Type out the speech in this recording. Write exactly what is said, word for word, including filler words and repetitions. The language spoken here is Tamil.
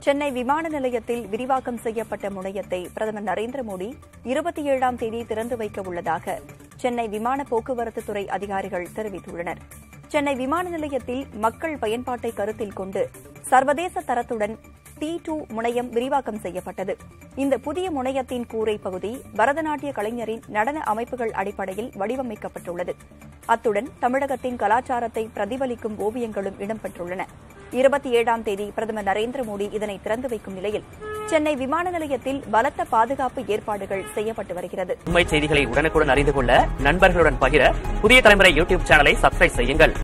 சென்னை விமான நிலையத்தில் விரிவாக்கம் செய்யப்பட்ட முனையத்தை பிரதமர் நரேந்திர மோடி இருபத்தி ஏழாம் தேதி திறந்து வைக்க உள்ளதாக சென்னை விமான போக்குவரத்துத்துறை அதிகாரிகள் தெரிவித்துள்ளனர். சென்னை விமான நிலையத்தில் மக்கள் பயன்பாட்டை கருத்தில் கொண்டு சர்வதேச தரத்துடன் டி டூ முனையம் விரிவாக்கம் செய்யப்பட்டது. இந்த புதிய முனையத்தின் கூரை பகுதி பரதநாட்டிய கலைஞரின் நடன அமைப்புகள் அடிப்படையில் வடிவமைக்கப்பட்டுள்ளது. அத்துடன் தமிழகத்தின் கலாச்சாரத்தை பிரதிபலிக்கும் ஓவியங்களும் இடம்பெற்றுள்ளன. இருபத்தி ஏழாம் தேதி பிரதமர் நரேந்திர மோடி இதனை திறந்து வைக்கும் நிலையில் சென்னை விமான நிலையத்தில் பலத்த பாதுகாப்பு ஏற்பாடுகள் செய்யப்பட்டு வருகிறது. உண்மை செய்திகளை உடனுக்குடன் அறிந்து கொள்ள நண்பர்களுடன் பகிர புதிய தலைமுறை யூடியூப் சேனலை சப்ஸ்கிரைப் செய்யுங்கள்.